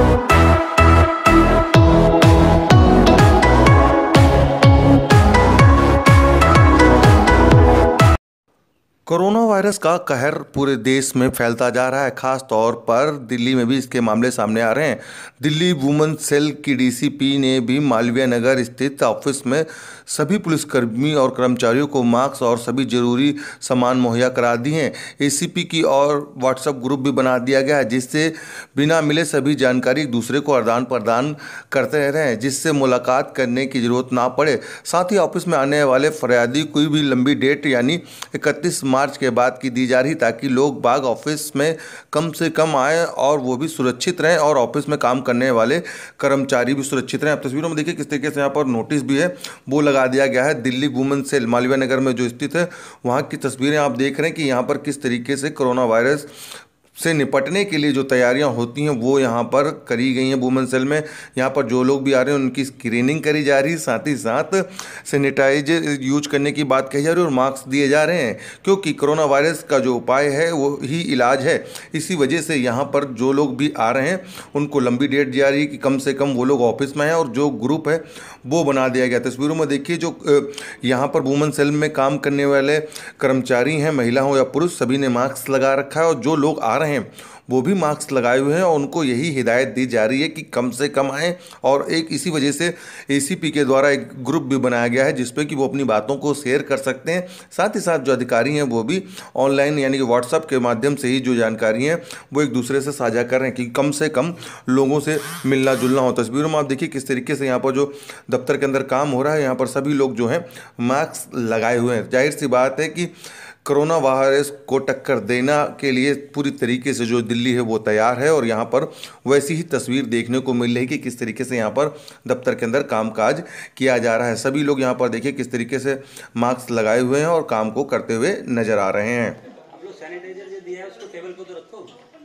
Corona virus का कहर पूरे देश में फैलता जा रहा है। खास तौर पर दिल्ली में भी इसके मामले सामने आ रहे हैं। दिल्ली वुमेन सेल की डीसीपी ने भी मालवीय नगर स्थित ऑफिस में सभी पुलिसकर्मी और कर्मचारियों को मास्क और सभी जरूरी सामान मुहैया करा दिए हैं। एसीपी की और व्हाट्सएप ग्रुप भी बना दिया गया है, जिससे बिना मिले सभी जानकारी एक दूसरे को आदान प्रदान करते रह रहे हैं, जिससे मुलाकात करने की जरूरत ना पड़े। साथ ही ऑफिस में आने वाले फरियादी कोई भी लंबी डेट यानी 31 मार्च के बाद की दी जा रही, ताकि लोग बाग ऑफिस में कम से कम आए और वो भी सुरक्षित रहें और ऑफिस में काम करने वाले कर्मचारी भी सुरक्षित रहें। आप तस्वीरों में देखिए किस तरीके से यहाँ पर नोटिस भी है वो लगा दिया गया है। दिल्ली वुमेन सेल मालवीय नगर में जो स्थित है वहाँ की तस्वीरें आप देख रहे हैं कि यहाँ पर किस तरीके से कोरोना वायरस से निपटने के लिए जो तैयारियां होती हैं वो यहाँ पर करी गई हैं। वुमेन सेल में यहाँ पर जो लोग भी आ रहे हैं उनकी स्क्रीनिंग करी जा रही है, साथ ही साथ सैनिटाइजर यूज करने की बात कही जा रही है और मास्क दिए जा रहे हैं, क्योंकि कोरोना वायरस का जो उपाय है वो ही इलाज है। इसी वजह से यहाँ पर जो लोग भी आ रहे हैं उनको लंबी डेट जा रही है कि कम से कम वो लोग ऑफिस में आए और जो ग्रुप है वो बना दिया गया। तस्वीरों में देखिए जो यहाँ पर वुमेन सेल में काम करने वाले कर्मचारी हैं, महिला हो या पुरुष, सभी ने मास्क लगा रखा है और जो लोग आ रहे हैं वो भी मास्क लगाए हुए हैं और उनको यही हिदायत दी जा रही है कि कम से कम आएँ। और एक इसी वजह से एसीपी के द्वारा एक ग्रुप भी बनाया गया है जिसपे कि वो अपनी बातों को शेयर कर सकते हैं। साथ ही साथ जो अधिकारी हैं वो भी ऑनलाइन यानी कि व्हाट्सएप के माध्यम से ही जो जानकारी है वो एक दूसरे से साझा कर रहे हैं कि कम से कम लोगों से मिलना जुलना हो। तस्वीरों में आप देखिए किस तरीके से यहाँ पर जो दफ्तर के अंदर काम हो रहा है, यहाँ पर सभी लोग जो हैं मास्क लगाए हुए हैं। जाहिर सी बात है कि कोरोना वायरस को टक्कर देना के लिए पूरी तरीके से जो दिल्ली है वो तैयार है और यहाँ पर वैसी ही तस्वीर देखने को मिल रही है कि किस तरीके से यहाँ पर दफ्तर के अंदर कामकाज किया जा रहा है। सभी लोग यहाँ पर देखिए किस तरीके से मास्क लगाए हुए हैं और काम को करते हुए नजर आ रहे हैं। आप लोग सैनिटाइजर जो दिया है उसको टेबल पे तो रखो।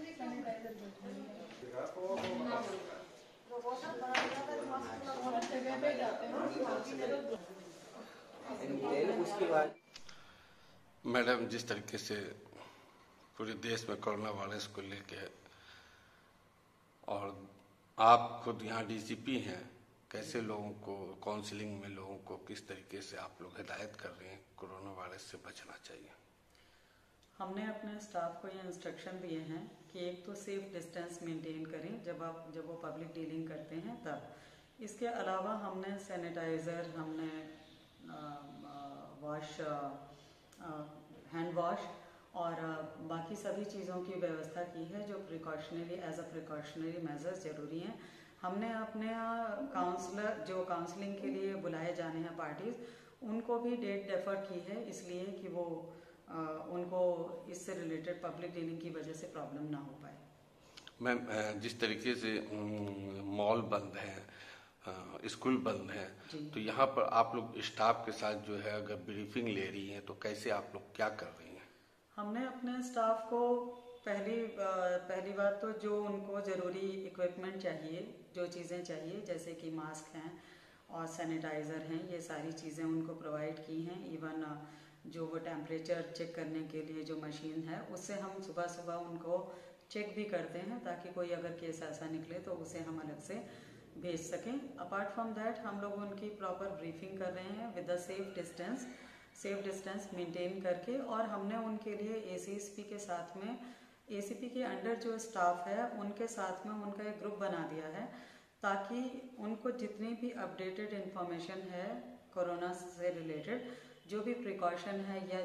उसके बाद मैडम, जिस तरीके से पूरे देश में कोरोना वायरस को लेके और आप खुद यहाँ डीसीपी हैं, कैसे लोगों को काउंसलिंग में लोगों को किस तरीके से आप लोग हिदायत कर रहे हैं कोरोना वायरस से बचना चाहिए? हमने अपने स्टाफ को ये इंस्ट्रक्शन दिए हैं कि एक तो सेफ डिस्टेंस मेंटेन करें जब वो पब्लिक डीलिंग करते हैं तब। इसके अलावा हमने सैनिटाइज़र, हमने हैंड वॉश और बाकी सभी चीज़ों की व्यवस्था की है जो एज अ प्रिकॉशनरी मेजर्स ज़रूरी हैं। हमने अपने काउंसलर जो काउंसलिंग के लिए बुलाए जाने हैं पार्टीज, उनको भी डेट डेफर की है, इसलिए कि वो उनको इससे रिलेटेड पब्लिक डीलिंग की वजह से प्रॉब्लम ना हो पाए। मैम, जिस तरीके से मॉल बंद है, स्कूल बंद है, तो यहाँ पर आप लोग स्टाफ के साथ जो है अगर ब्रीफिंग ले रही हैं तो कैसे आप लोग क्या कर रही हैं? हमने अपने स्टाफ को पहली बात तो जो उनको ज़रूरी इक्विपमेंट चाहिए, जो चीज़ें चाहिए जैसे कि मास्क हैं और सैनिटाइज़र हैं, ये सारी चीज़ें उनको प्रोवाइड की हैं। इवन जो वो टेम्परेचर चेक करने के लिए जो मशीन है उससे हम सुबह सुबह उनको चेक भी करते हैं ताकि कोई अगर केस ऐसा निकले तो उसे हम अलग से भेज सकें। अपार्ट फ्रॉम दैट हम लोग उनकी प्रॉपर ब्रीफिंग कर रहे हैं with the safe distance maintain करके, और हमने उनके लिए एसीपी के साथ में, एसीपी के अंडर जो स्टाफ है उनके साथ में उनका एक ग्रुप बना दिया है ताकि उनको जितनी भी अपडेटेड इंफॉर्मेशन है कोरोना से रिलेटेड, जो भी प्रिकॉशन है या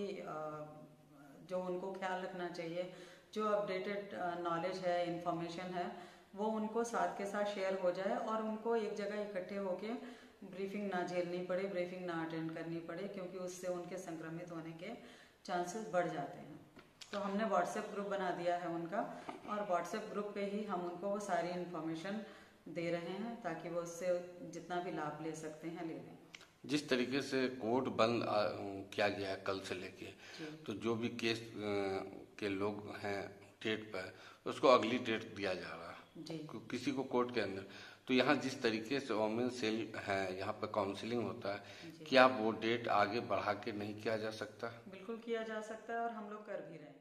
जो उनको ख्याल रखना चाहिए, जो अपडेटेड नॉलेज है, इंफॉर्मेशन है, वो उनको साथ के साथ शेयर हो जाए और उनको एक जगह इकट्ठे होके ब्रीफिंग ना झेलनी पड़े, ब्रीफिंग ना अटेंड करनी पड़े, क्योंकि उससे उनके संक्रमित होने के चांसेस बढ़ जाते हैं। तो हमने व्हाट्सएप ग्रुप बना दिया है उनका, और व्हाट्सएप ग्रुप पे ही हम उनको वो सारी इन्फॉर्मेशन दे रहे हैं ताकि वो उससे जितना भी लाभ ले सकते हैं ले लें। जिस तरीके से कोर्ट बंद किया गया है कल से लेके, तो जो भी केस के लोग हैं डेट पर, उसको अगली डेट दिया जा रहा है किसी को कोर्ट के अंदर। तो यहाँ जिस तरीके से वोमेन सेल है, यहाँ पर काउंसलिंग होता है, क्या वो डेट आगे बढ़ा के नहीं किया जा सकता? बिल्कुल किया जा सकता है और हम लोग कर भी रहे हैं।